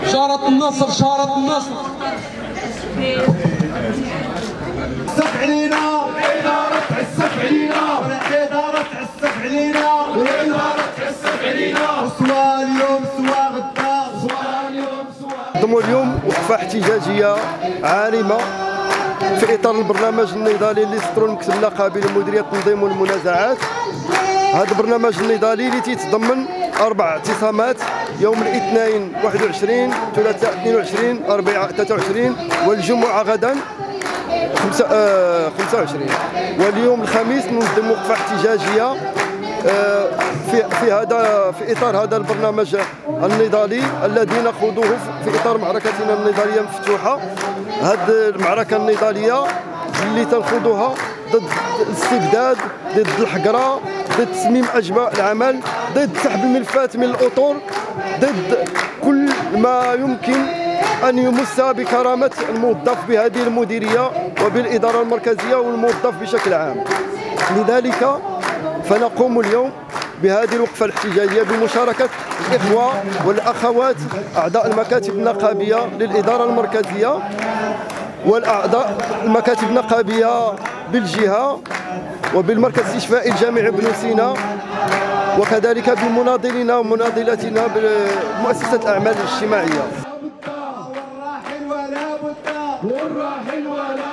شارة النصر شارة النصر. عسف علينا إدارة عسف علينا إدارة عسف علينا وإدارة عسف علينا وسوا اليوم سوا غدا سوا اليوم سوا. نظموا اليوم وقفة احتجاجية عارمة في إطار البرنامج النضالي اللي صدروا المكتب النقابي لمديرية التنظيم والمنازعات. هذا البرنامج النضالي اللي تيتضمن 4 اعتصامات يوم الاثنين 21 ثلاثاء 22 اربعاء 23 والجمعة غدا 25 واليوم الخميس ننظم وقفة احتجاجية في اطار هذا البرنامج النضالي الذي نخوضه في اطار معركتنا النضاليه المفتوحه. هذه المعركه النضاليه اللي تنخوضها ضد الاستبداد، ضد الحقره، ضد تسميم اجواء العمل، ضد سحب الملفات من الاطر، ضد كل ما يمكن أن يمس بكرامة الموظف بهذه المديرية وبالإدارة المركزية والموظف بشكل عام. لذلك فنقوم اليوم بهذه الوقفة الاحتجاجية بمشاركة الإخوة والأخوات أعضاء المكاتب النقابية للإدارة المركزية والأعضاء المكاتب النقابية بالجهة وبالمركز الاستشفائي الجامعي بن سينا، وكذلك بمناضلينا ومناضلاتنا بمؤسسة الأعمال الاجتماعية. والراحل ولا